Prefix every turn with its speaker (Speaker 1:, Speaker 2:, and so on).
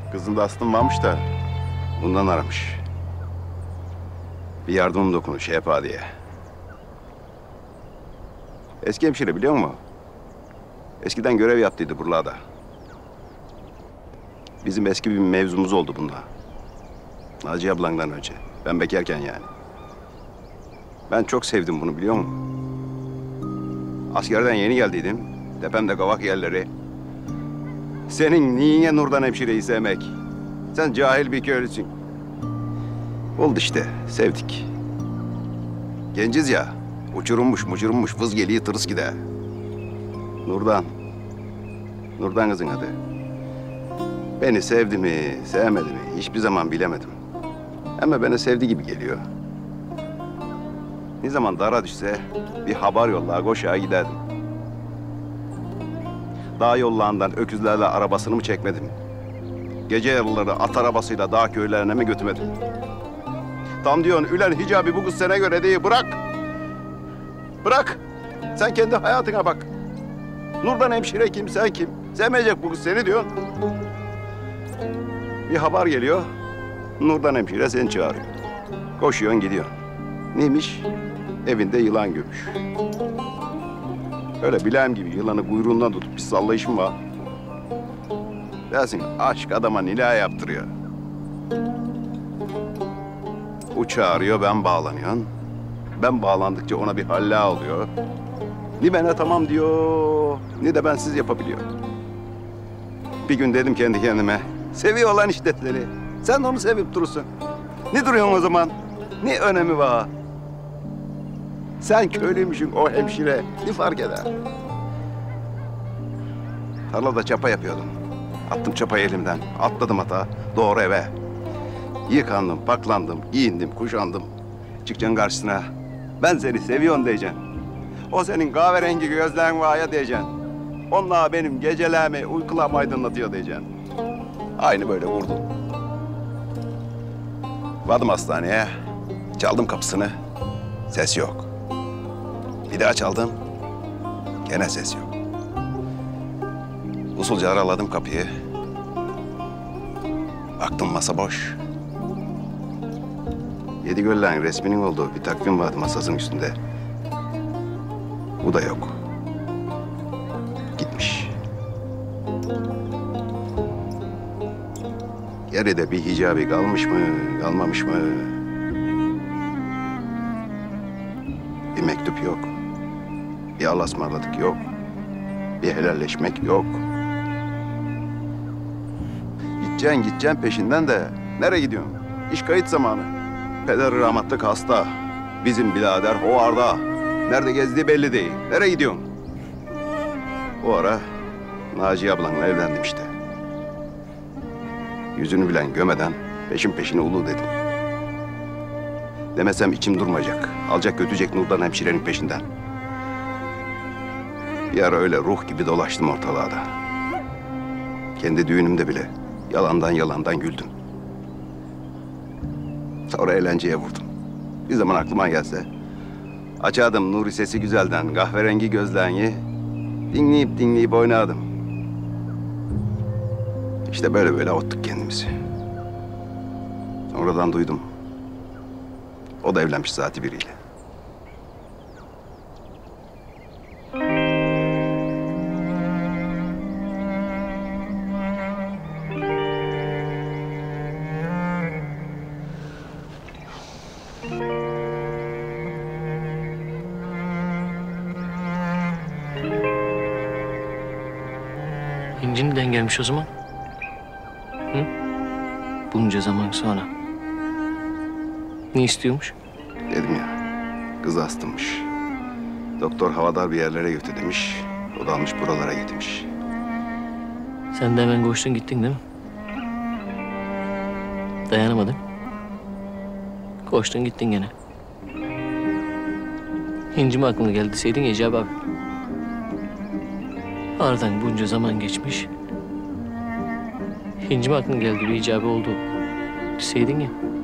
Speaker 1: Kızında astım varmış da bundan aramış. Bir yardımım dokunuş şey yapa diye. Eski hemşire biliyor musun? Eskiden görev yaptıydı buralarda. Bizim eski bir mevzumuz oldu bununla. Naciye ablandan önce. Ben bekarken yani. Ben çok sevdim bunu biliyor musun? Askerden yeni geldiydim. Tepemde kavak yerleri. Senin niyine Nurdan hemşireyi sevmek? Sen cahil bir köylüsün. Oldu işte, sevdik. Genciz ya, uçurummuş, mucurummuş, vız geliyor, tırıs gider. Nurdan. Nurdan kızın adı. Beni sevdi mi, sevmedi mi hiçbir zaman bilemedim. Ama beni sevdi gibi geliyor. Ne zaman dara düşse bir haber yolla, koşağa giderdim. Dağ yollarından öküzlerle arabasını mı çekmedim? Gece yarıları at arabasıyla dağ köylerine mi götürmedim? Tam diyorsun, ülen hicabi bu kız sana göre değil, bırak! Bırak! Sen kendi hayatına bak. Nurdan hemşire kim, sen kim? Sevmeyecek bu kız seni diyorsun. Bir haber geliyor, Nurdan hemşire seni çağırıyor. Koşuyorsun gidiyorsun. Neymiş? Evinde yılan görmüş. Öyle bilem gibi yılanı kuyruğundan tutup bir sallayışım var. Dersin aşk adama nila yaptırıyor. O çağırıyor, ben bağlanıyorum. Ben bağlandıkça ona bir halla oluyor. Ni bana tamam diyor, ni de bensiz yapabiliyor. Bir gün dedim kendi kendime, seviyor lan işte seni. Sen de onu sevip durursun. Ne duruyorsun o zaman? Ne önemi var? Sen köylüymüşsün, o hemşire. Ne fark eder? Tarlada çapa yapıyordum. Attım çapayı elimden. Atladım ata. Doğru eve. Yıkandım, paklandım, giyindim, kuşandım. Çıkacaksın karşısına. Ben seni seviyorum diyeceksin. O senin kahverengi gözlerin var ya diyeceksin. Onlar benim gecelerimi, uykularımı aydınlatıyor diyeceksin. Aynı böyle vurdum. Vardım hastaneye. Çaldım kapısını. Ses yok. Bir daha çaldım. Gene ses yok. Usulca araladım kapıyı. Baktım masa boş. Yedigöller'in resminin olduğu bir takvim vardı masasının üstünde. Bu da yok. Gitmiş. Geride bir hicabi kalmış mı, kalmamış mı? Bir mektup yok. Bir Allah'a ısmarladık yok. Bir helalleşmek yok. Gideceksin peşinden de nereye gidiyorsun? İş kayıt zamanı. Peder rahmetlik hasta. Bizim birader hovarda. Nerede gezdiği belli değil. Nereye gidiyorsun? O ara Naciye ablanla evlendim işte. Yüzünü bilen gömeden peşin peşine ulu dedim. Demesem içim durmayacak. Alacak götürecek Nurdan hemşirenin peşinden. Bir ara öyle ruh gibi dolaştım ortalığa da. Kendi düğünümde bile yalandan güldüm. Sonra eğlenceye vurdum. Bir zaman aklıma gelse açardım Nuri sesi güzelden, kahverengi gözlerini dinleyip oynardım. İşte böyle avuttuk kendimizi. Sonradan duydum. O da evlenmiş zaten biriyle.
Speaker 2: İnci neden gelmiş o zaman? Hı? Bunca zaman sonra. Ne istiyormuş?
Speaker 1: Dedim ya, kız hastaymış. Doktor havadar bir yerlere götür demiş. O da almış buralara getirmiş.
Speaker 2: Sen de hemen koştun gittin değil mi? Dayanamadın. Koştun gittin gene. İnci mi aklına geldi deseydin Ecab abi. Aradan bunca zaman geçmiş. İnci mi aklına geldi bir icabı oldu deseydin ya.